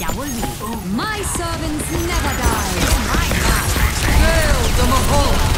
Ya volví. My servants never die. Hail the Mahal!